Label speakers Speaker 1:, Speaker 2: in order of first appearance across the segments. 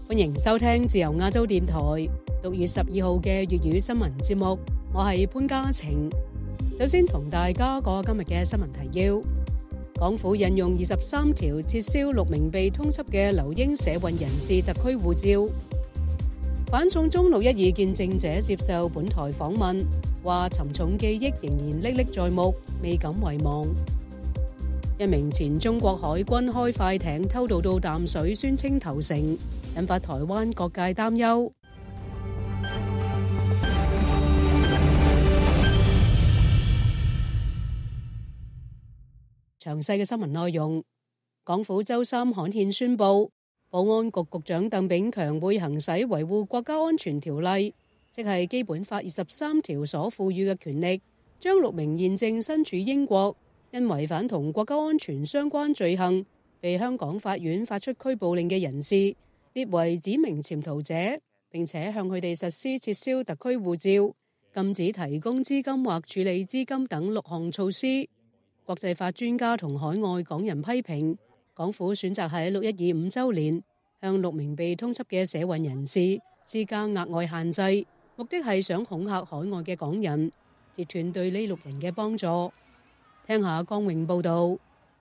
Speaker 1: 歡迎收聽自由亞洲電台6月12號嘅粵語新聞節目，我係潘嘉晴。首先同大家講今日嘅新聞提要。港府引用23條撤銷6名被通緝嘅留英社運人士特區護照。反送中612見證者接受本台訪問，話沉重記憶仍然歷歷在目，未敢遺忘。一名前中國海軍開快艇偷渡到淡水，宣稱投誠，引發台灣各界擔憂。詳細嘅新聞內容，港府周三刊憲宣布，保安局局長鄧炳強會行使維護國家安全條例，即係基本法23條所賦予嘅權力，將6名現正身處英國因違反同國家安全相關罪行被香港法院發出拘捕令嘅人士列為指明潛逃者，並且向佢哋實施撤銷特區護照、禁止提供資金或處理資金等6項措施。國際法專家同海外港人批評，港府選擇喺612 5週年向6名被通緝嘅社運人士施加額外限制，目的係想恐嚇海外嘅港人，截斷對呢6人嘅幫助。聽下江永報道。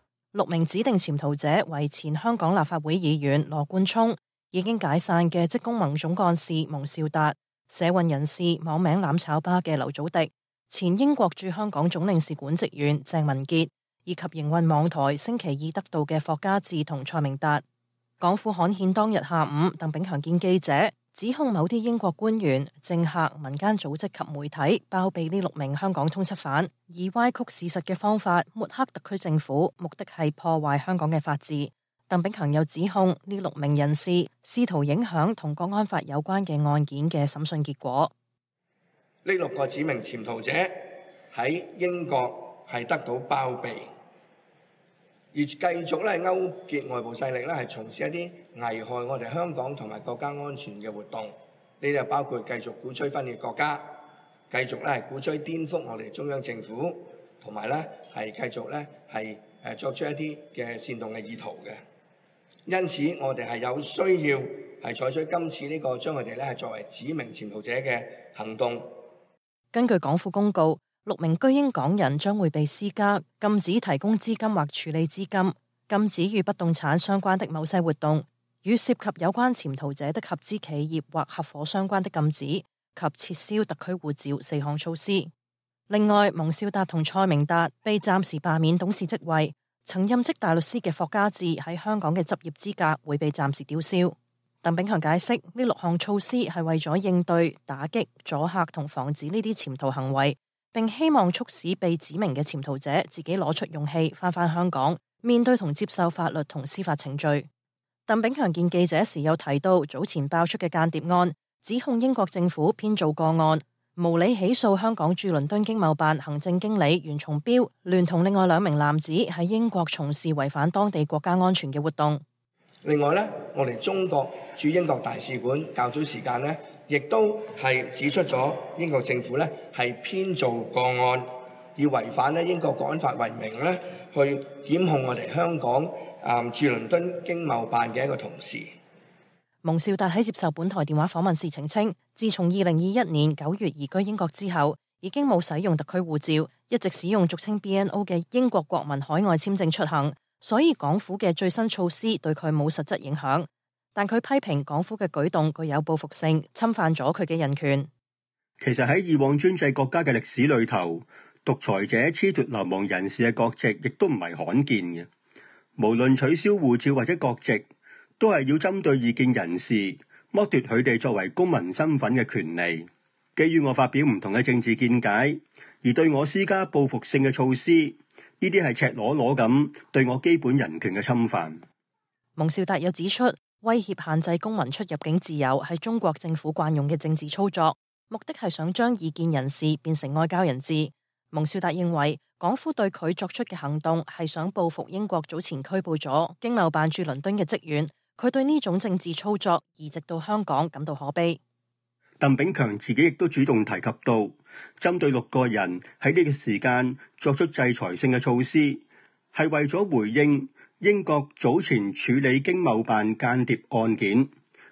Speaker 2: 6名指定潛逃者為前香港立法會議員羅冠聰、已經解散嘅職工盟總幹事蒙兆達、社運人士網名攬炒巴嘅劉祖迪、前英國駐香港總領事館職員鄭文傑，以及營運網台星期二得到嘅霍家志同蔡明達。港府刊憲當日下午，鄧炳強見記者，指控某啲英國官員、政客、民間組織及媒體包庇呢6名香港通緝犯，以歪曲事實嘅方法抹黑特區政府，目的係破壞香港嘅法治。鄧炳強又指控呢6名人士試圖影響同國安法有關嘅案件嘅審訊結果。
Speaker 3: 呢6個指明潛逃者喺英國係得到包庇，而繼續勾結外部勢力係從事一啲危害我哋香港同埋國家安全嘅活動。呢啲包括繼續鼓吹分裂國家，繼續係鼓吹顛覆我哋中央政府，同埋係繼續係作出一啲嘅煽動嘅意圖嘅。因此，我哋係有需要係採取今次呢個將佢哋係作為指明潛逃者嘅行動。
Speaker 2: 根據港府公告，6名居英港人將會被施加禁止提供資金或處理資金、禁止與不動產相關的某些活動、與涉及有關潛逃者的合資企業或合夥相關的禁止及撤銷特區護照4項措施。另外，蒙兆達同蔡明達被暫時罷免董事職位，曾任職大律師嘅霍家志喺香港嘅執業資格會被暫時吊銷。鄧炳強解釋，呢6項措施係為咗應對、打擊、阻嚇同防止呢啲潛逃行為，並希望促使被指明嘅潛逃者自己攞出勇氣返香港，面對同接受法律同司法程序。鄧炳強見記者時有提到早前爆出嘅間諜案，指控英國政府編造個案，無理起訴香港駐倫敦經貿辦行政經理袁松標，聯同另外2名男子喺英國從事違反當地國家安全嘅活動。
Speaker 3: 另外我哋中國駐英國大使館較早時間亦都係指出咗英國政府係編造個案，以違反英國國安法為名去檢控我哋香港駐倫敦經貿辦嘅一個同事。
Speaker 2: 蒙兆達喺接受本台電話訪問時澄清，自從2021年9月移居英國之後，已經冇使用特區護照，一直使用俗稱 BNO 嘅英國國民海外簽證出行，所以港府嘅最新措施對佢冇實質影響。但佢批評港府嘅舉動具有報復性，侵犯咗佢嘅人權。
Speaker 4: 其實喺以往專制國家嘅歷史裏頭，獨裁者褫奪流亡人士嘅國籍，亦都唔係罕見嘅。無論取消護照或者國籍，都係要針對異見人士，剝奪佢哋作為公民身份嘅權利。基於我發表唔同嘅政治見解，而對我施加報復性嘅措施，呢啲係赤裸裸咁對我基本人權嘅侵犯。
Speaker 2: 蒙兆達又指出，威脅限制公民出入境自由係中國政府慣用嘅政治操作，目的係想將異見人士變成外交人質。蒙兆達認為，港府對佢作出嘅行動係想報復英國早前拘捕咗經貿辦駐倫敦嘅職員，佢對呢種政治操作移植到香港感到可悲。
Speaker 4: 鄧炳強自己亦都主動提及到，針對6個人喺呢個時間作出制裁性嘅措施，係為咗回應英國早前處理經貿辦間諜案件，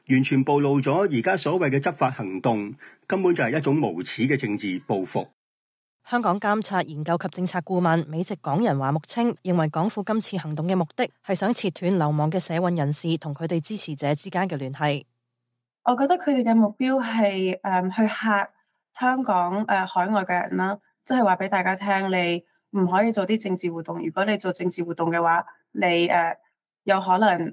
Speaker 4: 完全暴露咗而家所謂嘅執法行動根本就係一種無恥嘅政治報復。
Speaker 2: 香港監察研究及政策顧問美籍港人華木青認為，港府今次行動嘅目的係想切斷流亡嘅社運人士同佢哋支持者之間嘅聯繫。
Speaker 5: 我覺得佢哋嘅目標係去嚇香港海外嘅人啦，即係話俾大家聽，你唔可以做啲政治活動。如果你做政治活動嘅話，你有可能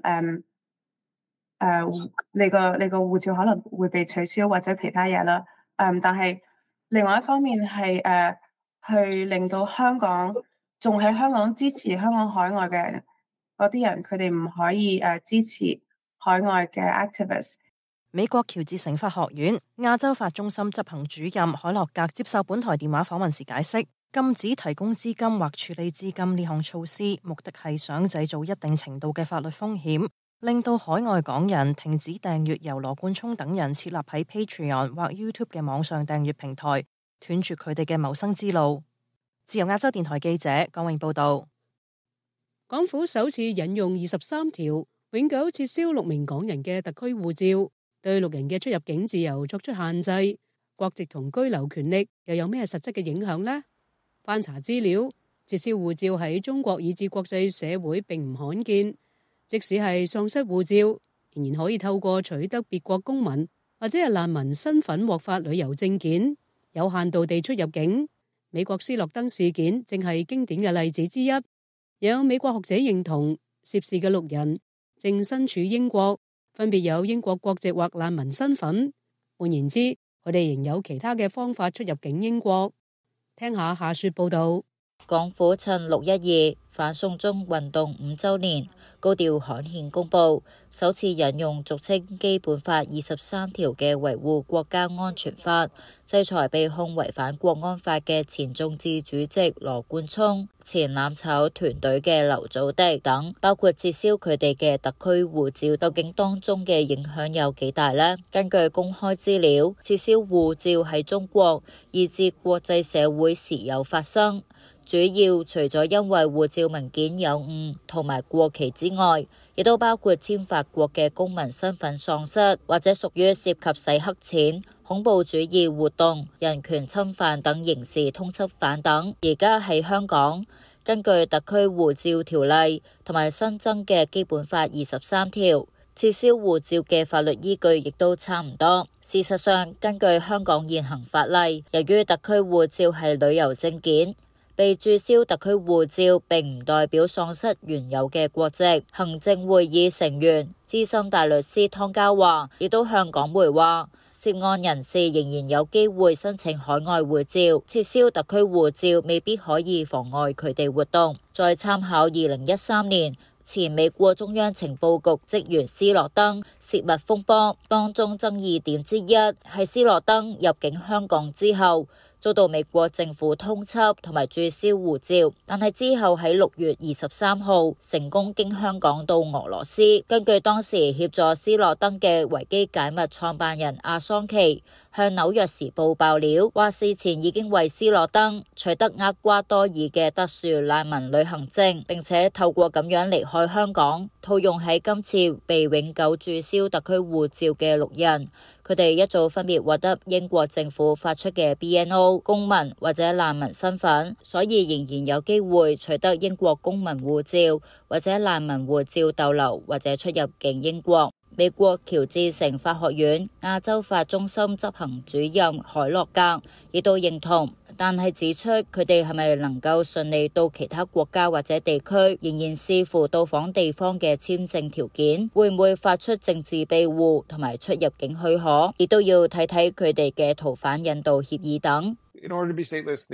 Speaker 5: 你個護照可能會被取消或者其他嘢啦。但係另外一方面係去令到香港仲喺香港支持香港海外嘅人嗰啲人，佢哋唔可以支持海外嘅 activist。
Speaker 2: 美國喬治城法學院亞洲法中心執行主任海洛格接受本台電話訪問時解釋，禁止提供資金或處理資金呢項措施，目的係想製造一定程度嘅法律風險，令到海外港人停止訂閱由羅冠聰等人設立喺 Patreon 或 YouTube 嘅網上訂閱平台，斷絕佢哋嘅謀生之路。自由亞洲電台記者江永報道。
Speaker 1: 港府首次引用23條，永久撤銷6名港人嘅特區護照，對6人嘅出入境自由作出限制，國籍同居留權力又有咩實質嘅影響呢？翻查資料，撤銷護照喺中國以至國際社會並唔罕見，即使係喪失護照，仍然可以透過取得別國公民或者係難民身份獲發旅遊證件，有限度地出入境。美國斯諾登事件正係經典嘅例子之一，有美國學者認同涉事嘅6人正身處英國，分別有英國國籍或難民身份。換言之，佢哋仍有其他嘅方法出入境英國。聽下夏雪報道。
Speaker 6: 港府趁612反送中運動5週年，高調刊憲公佈，首次引用俗稱基本法23條嘅維護國家安全法，制裁被控違反國安法嘅前眾志主席羅冠聰、前攬炒團隊嘅劉祖迪等，包括撤銷佢哋嘅特區護照，究竟當中嘅影響有幾大呢？根據公開資料，撤銷護照喺中國以至國際社會時有發生。主要除咗因為護照文件有誤同埋過期之外，亦都包括簽發國嘅公民身份喪失，或者屬於涉及洗黑錢、恐怖主義活動、人權侵犯等刑事通緝犯等。而家喺香港，根據特區護照條例同埋新增嘅基本法23條，撤銷護照嘅法律依據亦都差唔多。事實上，根據香港現行法例，由於特區護照係旅遊證件，被註銷特區護照並唔代表喪失原有嘅國籍。行政會議成員資深大律師湯家驊亦都向港媒話，涉案人士仍然有機會申請海外護照，撤銷特區護照未必可以妨礙佢哋活動。再參考2013年前美國中央情報局職員斯諾登泄密風波，當中爭議點之一係斯諾登入境香港之後遭到美國政府通緝同埋註銷護照，但係之後喺6月23號成功經香港到俄羅斯。根據當時協助斯諾登嘅維基解密創辦人阿桑奇向紐約時報爆料，話事前已經為斯諾登取得厄瓜多爾嘅特殊難民旅行證，並且透過咁樣離開香港，套用喺今次被永久註銷特區護照嘅6人。佢哋一早分別獲得英國政府發出嘅 BNO 公民或者難民身份，所以仍然有機會取得英國公民護照或者難民護照逗留或者出入境英國。美國喬治城法學院亞洲法中心執行主任海洛格亦都認同，但係指出佢哋係咪能夠順利到其他國家或者地區，仍然視乎到訪地方嘅簽證條件，會唔會發出政治庇護同埋出入境許可，亦都要睇睇佢哋嘅逃犯引渡協議等。
Speaker 7: In order to be stateless,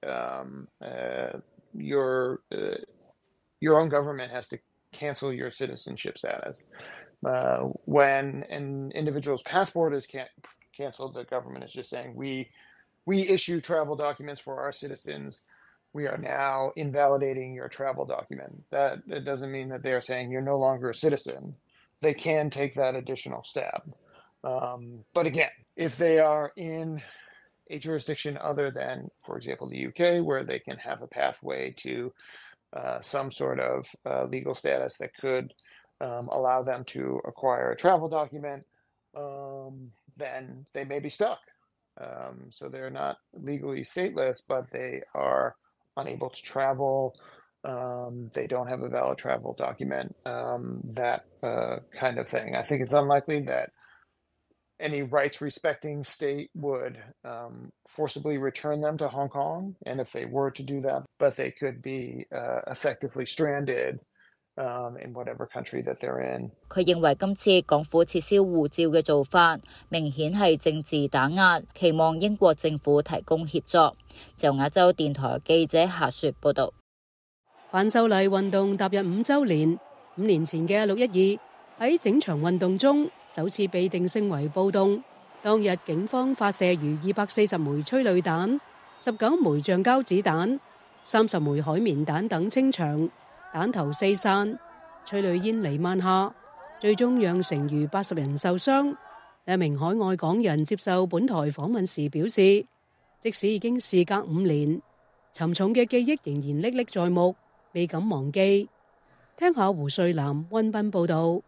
Speaker 7: your own government has to cancel your citizenship status. When an individual's passport is canceled, the government is just saying, we issue travel documents for our citizens. We are now invalidating your travel document. That it doesn't mean that they're saying you're no longer a citizen. They can take that additional step. But again, if they are in a jurisdiction other than, for example, the UK, where they can have a pathway to some sort of legal status that could allow them to acquire a travel document, then they may be stuck. So they're not legally stateless, but they are unable to travel. They don't have a valid travel document, that kind of thing. I think it's unlikely that any rights-respecting state would forcibly return them to Hong Kong, and if they were to do that, but they could be effectively stranded in whatever country that they're in.
Speaker 6: 佢認為今次港府撤銷護照嘅做法明顯係政治打壓，期望英國政府提供協助。就亞洲電台記者夏雪報導。
Speaker 1: 反修例運動踏入5週年，5年前嘅612喺整場運動中首次被定性為暴動。當日警方發射逾240枚催淚彈、19枚橡膠子彈、30枚海綿彈等清場。彈頭四散，催淚煙彌漫下，最終釀成逾80人受傷。兩名海外港人接受本台訪問時表示，即使已經事隔5年，沉重嘅記憶仍然歷歷在目，未敢忘記。聽下胡瑞南、溫斌報導。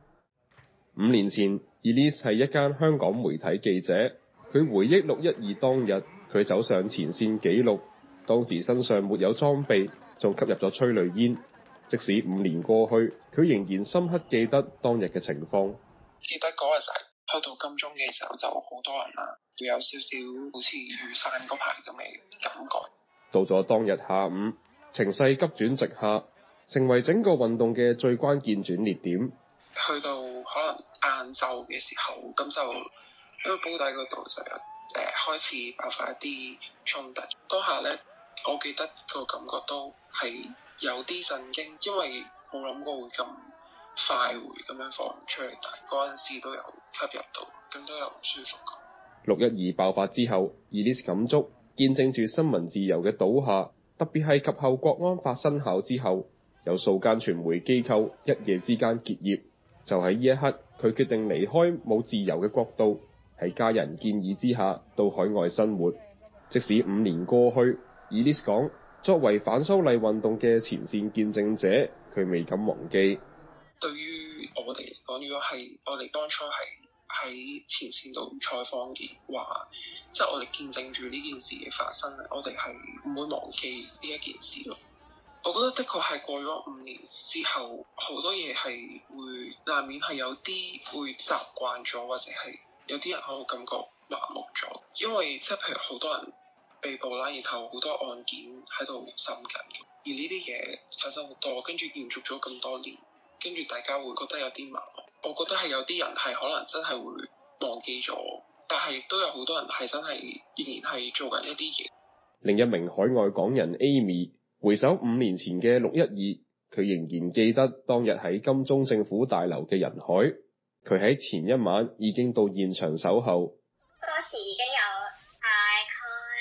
Speaker 8: 5年前 Elise 係一間香港媒體記者，佢回憶612當日，佢走上前線記錄，當時身上沒有裝備，仲吸入咗催淚煙。即使5年過去，佢仍然深刻記得當日嘅情況。
Speaker 9: 記得嗰日去到金鐘嘅時候就好多人啦，會有少少好似雨傘嗰排咁嘅感覺。
Speaker 8: 到咗當日下午，情勢急轉直下，成為整個運動嘅最關鍵轉捩點。
Speaker 9: 去到可能晏晝嘅時候，咁就喺個煲底嗰度就有開始爆發一啲衝突。當下咧，我記得個感覺都係有啲震驚，因為冇諗過會咁快會咁樣放出嚟，但係嗰陣時都有吸入到，咁都有舒服感。
Speaker 8: 612爆發之後 ，Elise 感觸見證住新聞自由嘅倒下，特別係及後國安法生效之後，有數間傳媒機構一夜之間結業。就喺呢一刻，佢決定離開冇自由嘅國度，喺家人建議之下到海外生活。即使5年過去 ，Elise 講，作為反修例運動嘅前線見證者，佢未敢忘記。
Speaker 9: 對於我哋嚟講，如果係我哋當初係喺前線度採訪嘅話，即係我哋見證住呢件事嘅發生，我哋係唔會忘記呢一件事咯。我覺得的確係過咗5年之後，好多嘢係會難免係有啲會習慣咗，或者係有啲人可能感覺麻木咗，因為即係譬如好多人被捕啦，然後好多案件喺度審緊，而呢啲嘢發生好多，跟住延續咗咁多年，跟住大家會覺得有啲麻木。我覺得係有啲人係可能真係會忘記咗，但係亦都有好多人係真係仍然係做緊一啲嘢。
Speaker 8: 另一名海外港人 Amy 回首5年前嘅612，佢仍然記得當日喺金鐘政府大樓嘅人海。佢喺前一晚已經到現場守候。
Speaker 10: 當時已經有大概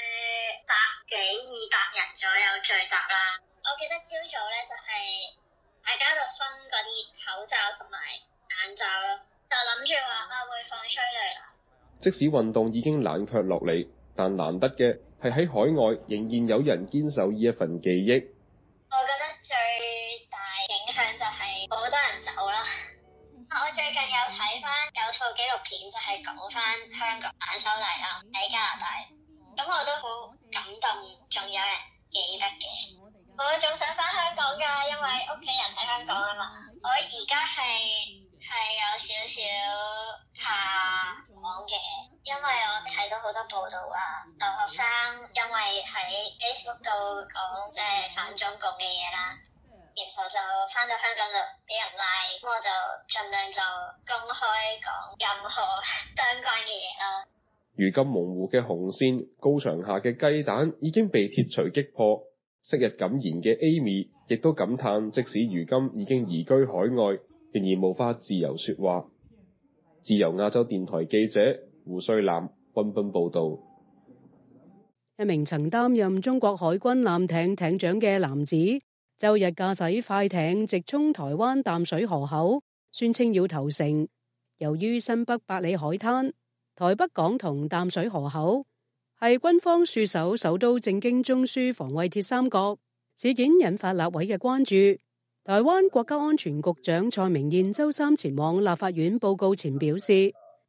Speaker 10: 100幾200人左右聚集啦。我記得朝早咧就係大家就分嗰啲口罩同埋眼罩咯，就諗住話會放催淚啦。
Speaker 8: 即使運動已經冷卻落嚟，但難得嘅係喺海外仍然有人堅守呢一份記憶。
Speaker 10: 我覺得最大影響就係好多人走啦。我最近有睇翻有套紀錄片，就係講翻香港反修例啦，喺加拿大。咁我都好感動，仲有人記得嘅。我仲想翻香港㗎，因為屋企人喺香港啊嘛。我而家係有少少怕講嘅，因為我睇到好多報道啊，留學生因為喺 Facebook 度講即係反中共嘅嘢啦，然後就翻到香港就俾人拉，咁我就盡量就公開講任何相關嘅嘢啦。
Speaker 8: 如今模糊嘅紅線、高牆下嘅雞蛋已經被鐵錘擊破。昔日敢言嘅 Amy 亦都感嘆，即使如今已經移居海外，仍然無法自由說話。自由亞洲電台記者胡瑞南、溫斌報道。
Speaker 1: 一名曾擔任中國海軍艦艇艇長嘅男子，周日駕駛快艇直衝台灣淡水河口，宣稱要投誠。由於新北百里海灘、台北港同淡水河口係軍方戍守首都政經中樞防衛鐵三角，事件引發立委嘅關注。台灣國家安全局長蔡明彥周三前往立法院報告前表示，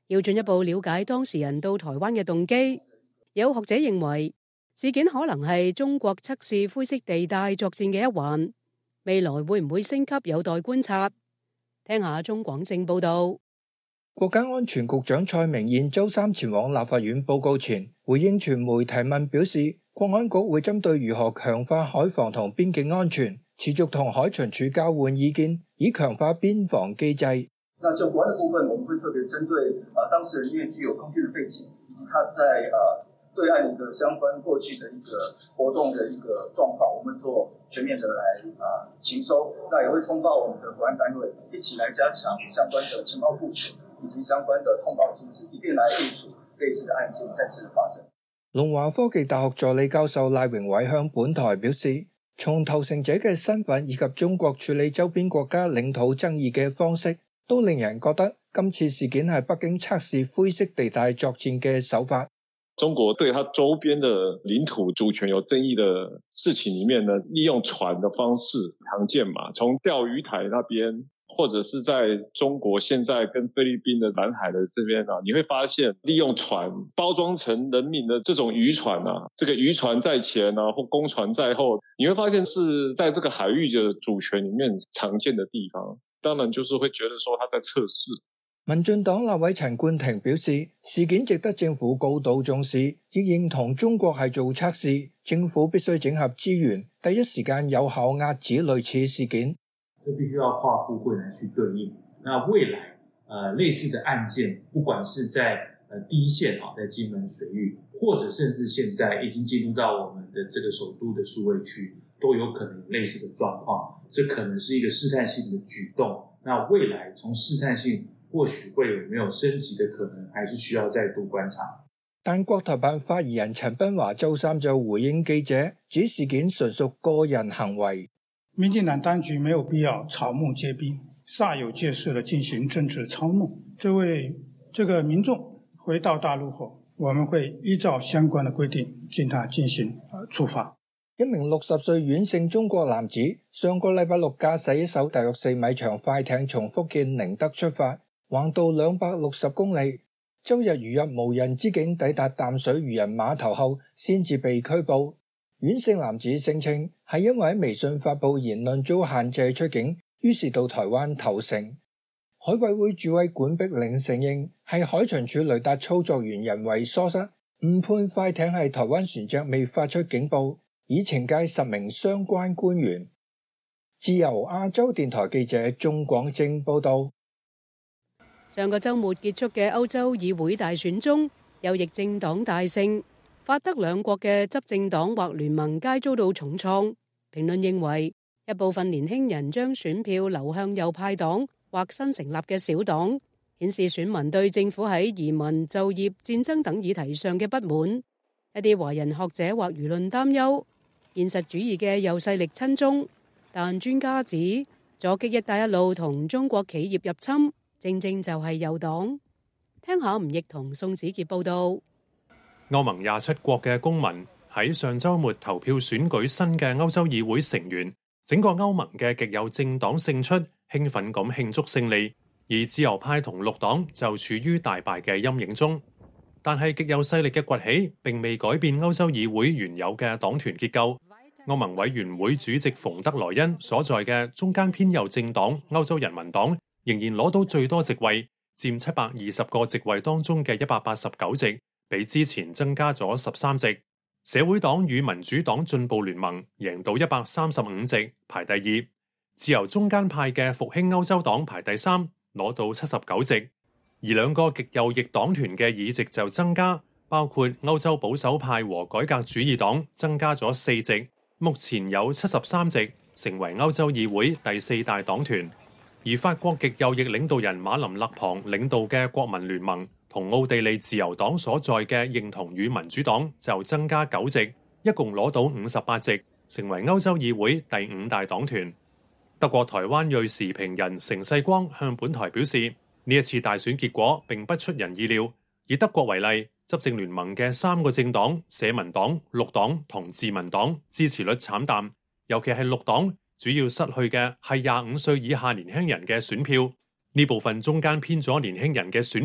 Speaker 1: 要進一步了解當事人到台灣嘅動機。有學者認為，事件可能係中國測試灰色地帶作戰嘅一環，未來會唔會升級有待觀察。聽下中廣正報道。
Speaker 11: 國家安全局長蔡明彥周三前往立法院報告前，回應傳媒提問表示，國安局會針對如何強化海防同邊境安全，持續同海巡署交換意見，以強化邊防機制。
Speaker 12: 那就國安的部分，我們會特別針對當事人因為具有空軍的背景，以及他在對岸一個相關過去的一個活動的一個狀況，我們做全面的來情收。那也會通報我們的國安單位，一起來加強相關的情報部署，以及相關的通報機制，一並來預處類似的案件再次發生。
Speaker 11: 龍華科技大學助理教授賴榮偉向本台表示，從投誠者嘅身份以及中國處理周邊國家領土爭議嘅方式，都令人覺得今次事件係北京測試灰色地帶作戰嘅手法。
Speaker 13: 中國對它周邊的領土主權有爭議的事情裡面呢，利用船的方式常見嘛，從釣魚台那邊，或者是在中國現在跟菲律賓的南海的這邊啊，你會發現利用船包裝成人民的這種漁船啊，這個漁船在前啊，或公船在後，你會發現是在這個海域的主權裡面常見的地方，當然就是會覺得說它在測試。
Speaker 11: 民進黨立委陳冠廷表示，事件值得政府高度重視，亦認同中國係做測試，政府必須整合資源，第一時間有效遏止類似事件。
Speaker 14: 這必須要跨部會來去對應。那未來類似的案件，不管是在第一線在金門水域，或者甚至現在已經進入到我們的這個首都的數位區，都有可能有類似的狀況。這可能是一個試探性的舉動。那未來從試探性或許會有沒有升級的可能，還是需要再度觀察。
Speaker 11: 但國台辦發言人陳斌華周三就回應記者，指事件純屬個人行為。
Speaker 15: 民進黨當局沒有必要草木皆兵，煞有介事地進行政治操弄。這個民眾回到大陸後，我們會依照相關的規定對他進行處罰。
Speaker 11: 一名60歲阮姓中國男子上個禮拜六駕駛一艘大約4米長快艇從福建寧德出發，橫渡260公里，周日如入無人之境抵達淡水漁人碼頭後，先至被拘捕。阮姓男子聲稱係因為喺微信發布言論遭限制出境，於是到台灣投誠。海委會主委管碧玲承認係海巡署雷達操作員人為疏失，誤判快艇係台灣船隻未發出警報，已懲戒10名相關官員。自由亞洲電台記者鍾廣正報道。
Speaker 1: 上個週末結束嘅歐洲議會大選中，右翼政黨大勝，法德兩國嘅執政黨或聯盟皆遭到重創。評論認為，一部分年輕人將選票流向右派黨或新成立嘅小黨，顯示選民對政府喺移民、就業、戰爭等議題上嘅不滿。一啲華人學者或輿論擔憂現實主義嘅右勢力親中，但專家指阻擊一帶一路同中國企業入侵，正正就係右黨。聽下吳奕同宋子傑報導。
Speaker 16: 歐盟27國嘅公民喺上週末投票選舉新嘅歐洲議會成員，整個歐盟嘅極右政黨勝出，興奮咁慶祝勝利，而自由派同綠黨就處於大敗嘅陰影中。但係極右勢力嘅崛起並未改變歐洲議會原有嘅黨團結構。歐盟委員會主席馮德萊恩所在嘅中間偏右政黨歐洲人民黨仍然攞到最多席位，佔720個席位當中嘅189席，比之前增加咗13席。社會黨與民主黨進步聯盟贏到135席，排第二。自由中間派嘅復興歐洲黨排第3，攞到79席。而兩個極右翼黨團嘅議席就增加，包括歐洲保守派和改革主義黨增加咗4席，目前有73席，成為歐洲議會第4大黨團。而法國極右翼領導人馬林勒龐領導嘅國民聯盟同奧地利自由黨所在嘅認同與民主黨就增加9席，一共攞到58席，成為歐洲議會第5大黨團。德國台灣裔時評人成世光向本台表示，呢一次大選結果並不出人意料。以德國為例，執政聯盟嘅3個政黨社民黨、綠黨同自民黨支持率慘淡，尤其係綠黨主要失去嘅係25歲以下年輕人嘅選票。呢部分中間偏左年輕人嘅選票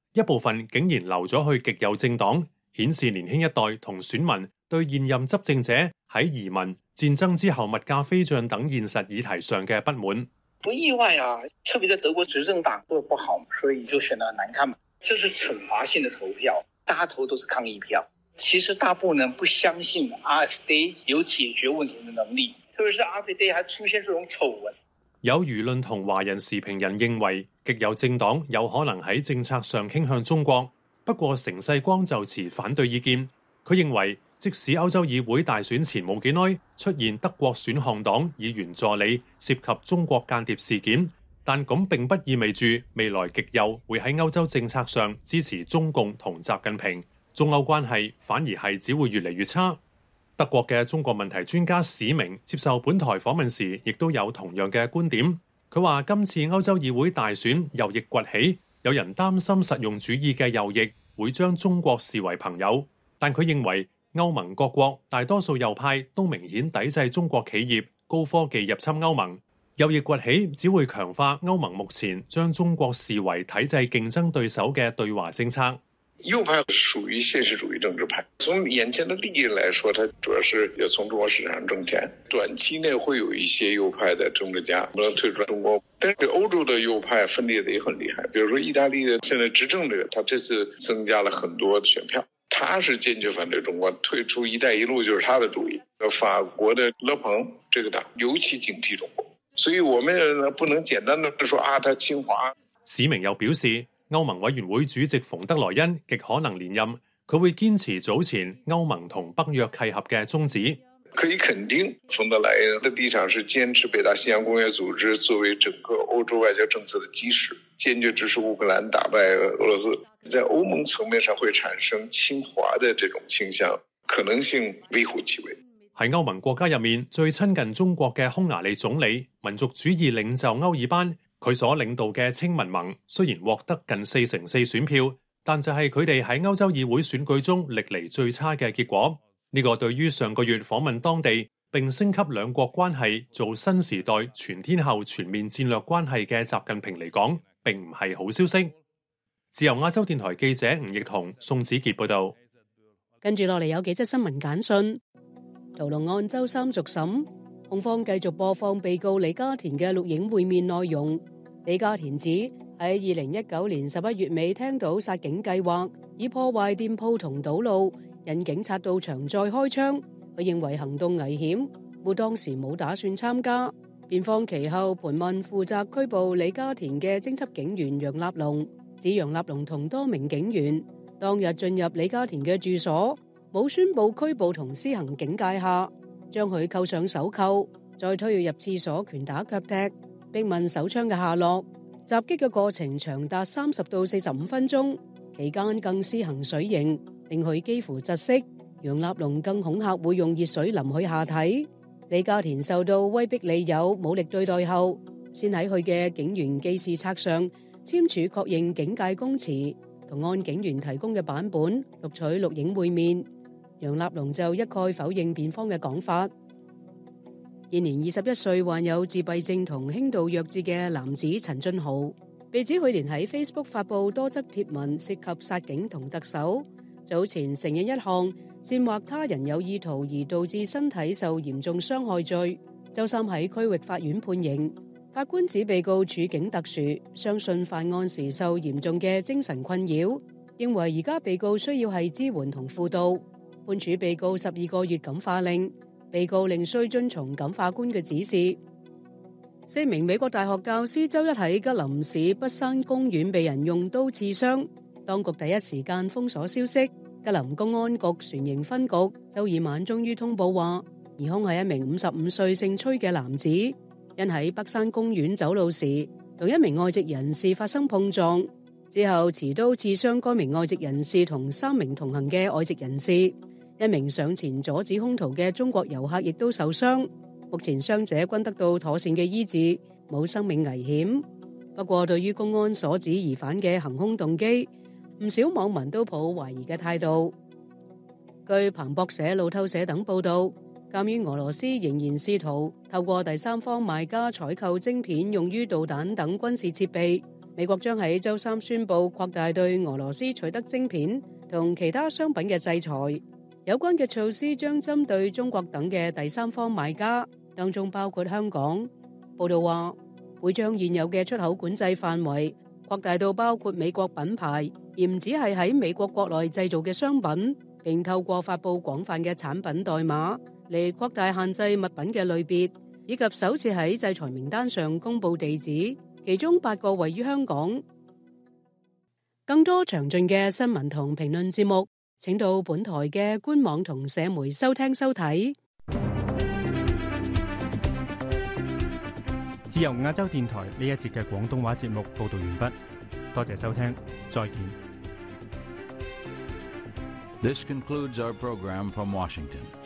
Speaker 16: 一部分竟然流咗去極右政黨，顯示年輕一代同選民對現任執政者喺移民、戰爭之後物價飛漲等現實議題上嘅不滿。
Speaker 17: 不意外啊，特別在德國執政黨做得不好，所以就選得難看嘛。這是懲罰性的投票，大家投都是抗議票。其實大部分人不相信 AfD 有解決問題的能力，特別是 AfD 還出現這種醜聞。
Speaker 16: 有輿論同華人時評人認為，極右政黨有可能喺政策上傾向中國。不過成世光就持反對意見，佢認為即使歐洲議會大選前冇幾耐出現德國選項黨議員助理涉及中國間諜事件，但咁並不意味住未來極右會喺歐洲政策上支持中共同習近平，中歐關係反而係只會越嚟越差。德國嘅中國問題專家史明接受本台訪問時，亦都有同樣嘅觀點。佢話今次歐洲議會大選右翼崛起，有人擔心實用主義嘅右翼會將中國視為朋友，但佢認為歐盟各國大多數右派都明顯抵制中國企業高科技入侵歐盟。右翼崛起只會強化歐盟目前將中國視為體制競爭對手嘅對華政策。
Speaker 18: 右派屬於現實主義政治派，從眼前的利益來說，它主要是要從中國市場上掙錢。短期內會有一些右派的政治家不能退出中國，但是歐洲的右派分裂得也很厲害。比如說意大利的現在執政者，他這次增加了很多選票，他是堅決反對中國，退出一帶一路就是他的主意。法國的勒龐這個黨尤其警惕中國，所以我們不能簡單的說啊，他親華。
Speaker 16: 史明又表示，歐盟委員會主席馮德萊恩極可能連任，佢會堅持早前歐盟同北約契合嘅宗旨。
Speaker 18: 可以肯定，馮德萊恩的立場是堅持北大西洋公約組織作為整個歐洲外交政策的基石，堅決支持烏克蘭打敗俄羅斯。在歐盟層面上會產生親華的這種傾向，可能性微乎其微。
Speaker 16: 喺歐盟國家入面，最親近中國嘅匈牙利總理、民族主義領袖歐爾班，佢所領導嘅青民盟雖然獲得近4成4選票，但就係佢哋喺歐洲議會選舉中歷嚟最差嘅結果。呢個對於上個月訪問當地並升級兩國關係做新時代全天候全面戰略關係嘅習近平嚟講，並唔係好消息。自由亞洲電台記者吳奕彤、宋子傑報道。
Speaker 1: 跟住落嚟有幾則新聞簡訊。屠龍案周三續審，控方繼續播放被告李家田嘅錄影會面內容。李家田指喺2019年11月尾聽到殺警計劃，以破壞店鋪同堵路，引警察到場再開槍。佢認為行動危險，故當時冇打算參加。辯方其後盤問負責拘捕李家田嘅偵緝警員楊立龍，指楊立龍同多名警員當日進入李家田嘅住所，冇宣布拘捕同施行警戒下，將佢扣上手銬，再推佢入廁所拳打腳踢，逼問手槍嘅下落。襲擊嘅過程長達30到45分鐘，期間更施行水刑，令佢幾乎窒息。楊立龍更恐嚇會用熱水淋佢下體。李家田受到威逼利誘、武力對待後，先喺佢嘅警員記事冊上簽署確認警戒供詞，同按警員提供嘅版本錄取錄影會面。楊立龍就一概否認辯方嘅講法。現年21歲、患有自閉症同輕度弱智嘅男子陳俊豪，被指去年喺 Facebook 發布多則貼文涉及殺警同特首。早前承認一項煽惑他人有意圖而導致身體受嚴重傷害罪，周三喺區域法院判刑。法官指被告處境特殊，相信犯案時受嚴重嘅精神困擾，認為而家被告需要係支援同輔導。判處被告12個月感化令，被告另需遵從感化官嘅指示。4名美國大學教師周一喺吉林市北山公園被人用刀刺傷，當局第一時間封鎖消息。吉林公安局船營分局周二晚終於通報話，疑兇係一名55歲姓崔嘅男子，因喺北山公園走路時同一名外籍人士發生碰撞，之後持刀刺傷該名外籍人士同3名同行嘅外籍人士。一名上前阻止兇徒嘅中國遊客亦都受傷，目前傷者均得到妥善嘅醫治，冇生命危險。不過對於公安所指疑犯嘅行兇動機，唔少網民都抱懷疑嘅態度。據彭博社、路透社等報道，鑑於俄羅斯仍然試圖透過第三方賣家採購晶片用於導彈等軍事設備， 美國將喺週三宣布擴大對俄羅斯取得晶片同其他商品嘅制裁。有關嘅措施將針對中國等嘅第三方買家，當中包括香港。報道話會將現有嘅出口管制範圍擴大到包括美國品牌，而唔只係喺美國國內製造嘅商品，並透過發佈廣泛嘅產品代碼嚟擴大限制物品嘅類別，以及首次喺制裁名單上公布地址。其中8個位於香港。更多詳盡嘅新聞同評論節目，請到本台嘅官網同社媒收聽收睇。
Speaker 19: 自由亞洲電台呢一節嘅廣東話節目報道完畢，多謝收聽，再見。
Speaker 20: This concludes our program from Washington.